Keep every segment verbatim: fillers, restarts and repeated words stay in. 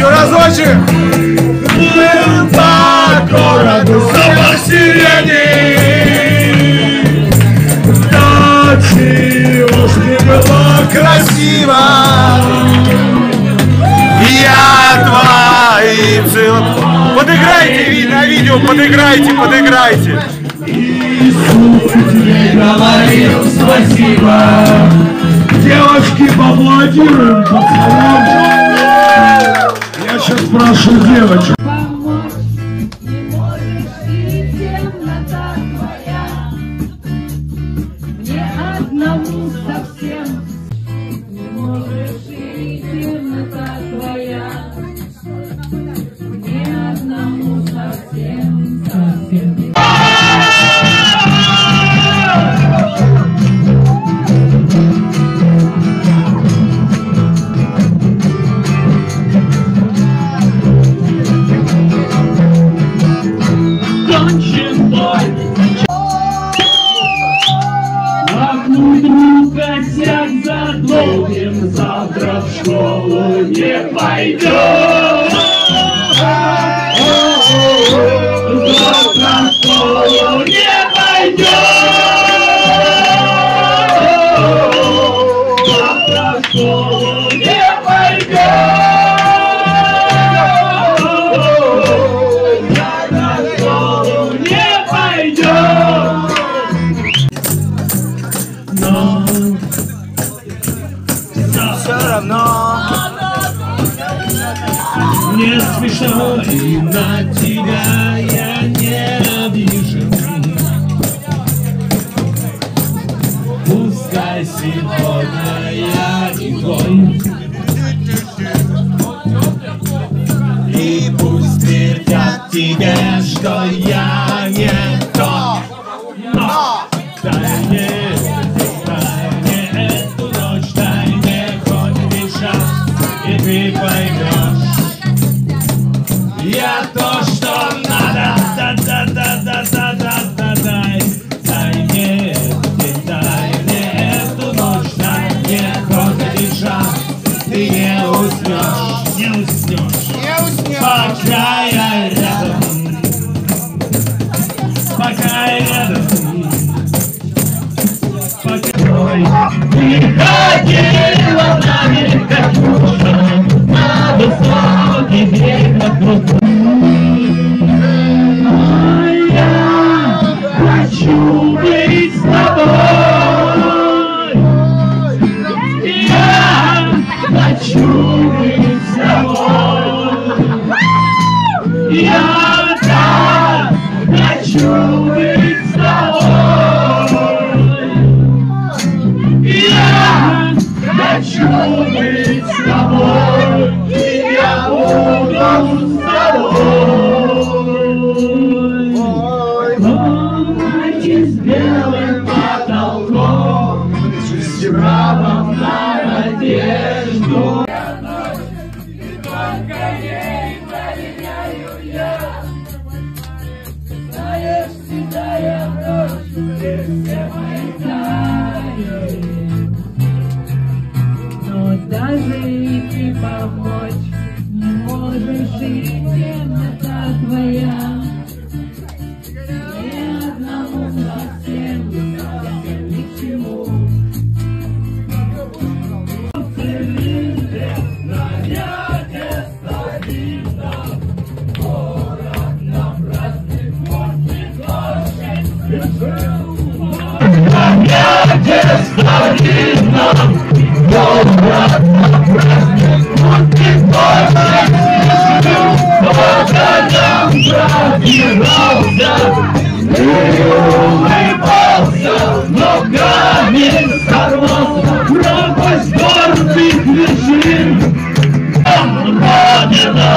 Еще разочек. Плыл по городу запах сирени. Ночью уж не было красиво. Я твоим целым. Подыграйте на видео, подыграйте, подыграйте. Иисус тебе говорил спасибо. Девочки, поаплодируем пацанам. Я сейчас спрошу девочек. Помочь не можешь, и темнота твоя. Мне одному совсем не можешь, и темнота твоя. Мне одному совсем, совсем не. Задолбим, завтра в школу не пойдем. Завтра в школу не пойдем. Завтра в школу не пойдем. Завтра в школу не пойдем. Но все равно мне смешно, и на тебя я не обижен. Пускай сегодня я не твой, и пусть твердят тебе, что я не тот. Но дай мне и ты поймешь, я то, что надо, да-да-да-да-да-да-да, дай, дай мне, дай мне эту ночь, дай мне хоть один шаг, ты не уснешь, не уснешь, не уснешь, пока я рядом, пока я рядом, пока ты ходила нами, как мужа, на высокий берег вокруг. Я хочу быть с тобой. Я хочу быть с тобой. Я так хочу быть с тобой. Я хочу быть с тобой, и я буду с тобой. Комнате с белым потолком, с правом на одежду. И только ей проверяю я. Знаешь, седая ночь, все мои тайны. Но даже и ты помочь не можешь, и темнота твоя. Ни одному совсем, совсем ни к чему. Город на праздник может очень спешил. Где стоит нам город на праздник будет очень спешил. Сколько нам пробирался и улыбался, но камень сорвался, пропасть гордых вершин. Родина,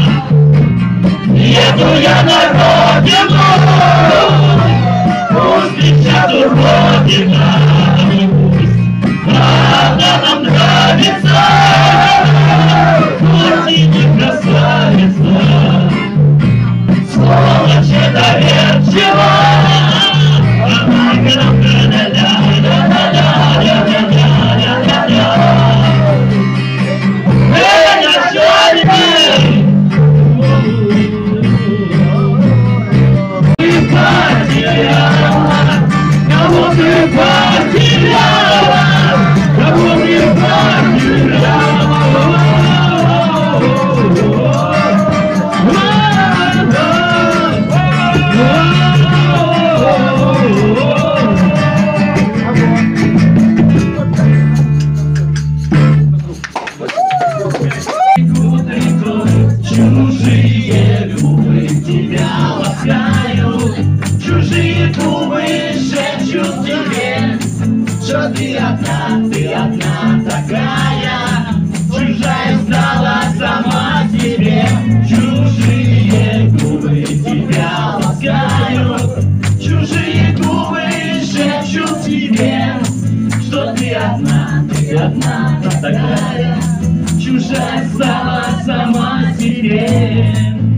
еду я на родину, пусть присядут родина, пусть правда нам нравится, пусть и не красавица, сволочь доверчива, она ля-ля-ля-ля-ля-ля-ля-ля-ля-ля. Эй, начальник! что ты одна, ты одна такая, чужая стала сама себе, чужие губы тебя ласкают, чужие губы шепчут тебе, что ты одна, ты одна такая, чужая стала сама себе.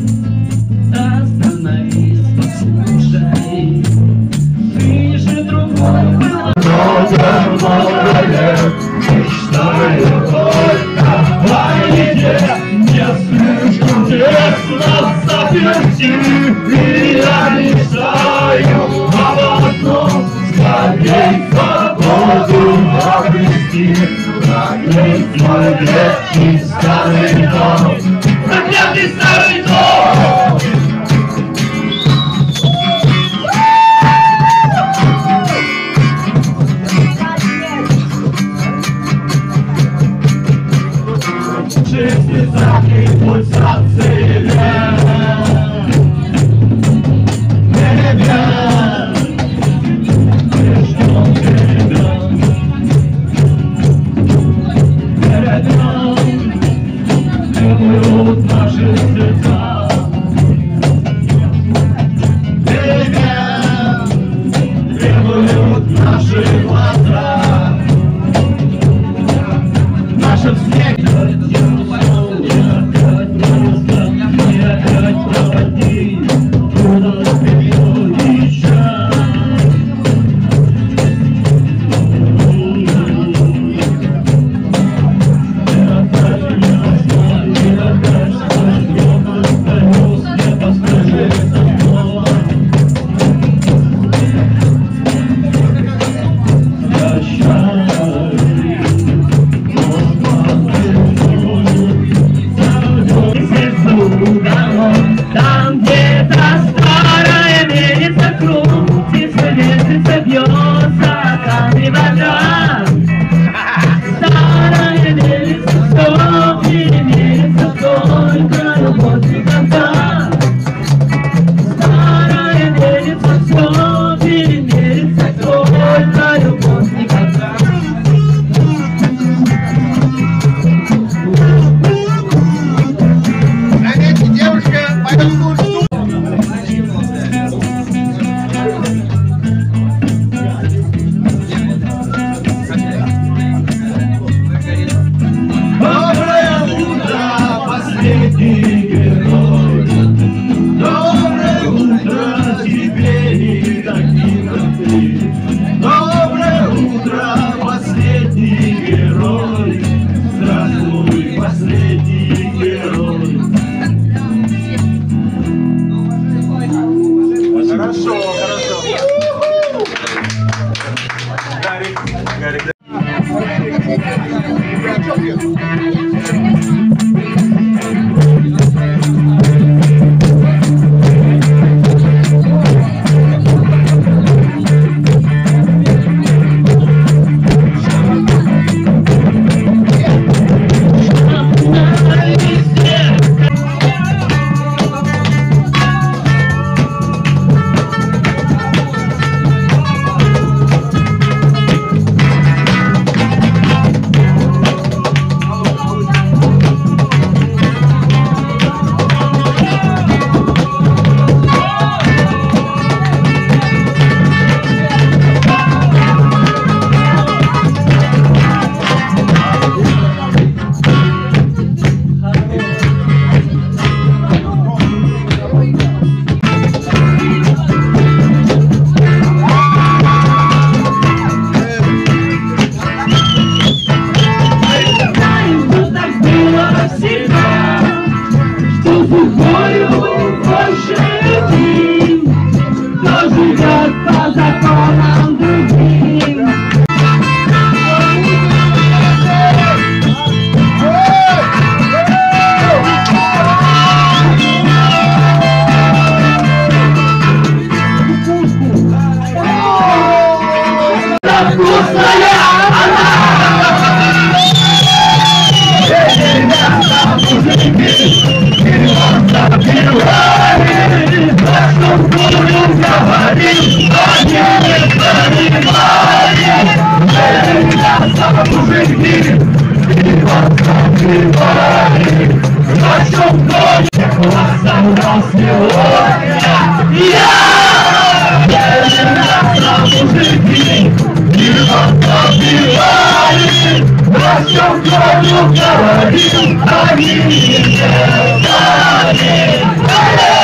Остановись, послушай, ты же другой был. Много-много лет мечтаю только о еде, не слишком тесно заперти, и я мечтаю об одном, скорей свободу обрести, закрыть мой ветхий старый дом, проклятый старый дом. Жизнь закрыть пульсации вен, перебен, переждем, перебен, перебен, требуют наши сердца. Перебен, требуют наши глаза, нашим снегом. Там где-то старая мельница крутится, вертится, бьется, камни вода. Старая мельница, что перемелится, только любовь никогда. Старая мельница, что перемелится, только любовь никогда. мужики, и вас забивали. На чем кроме класса у нас сегодня? Я! Я мужики, и вас забивали. На чем кроме говорил, они не знали.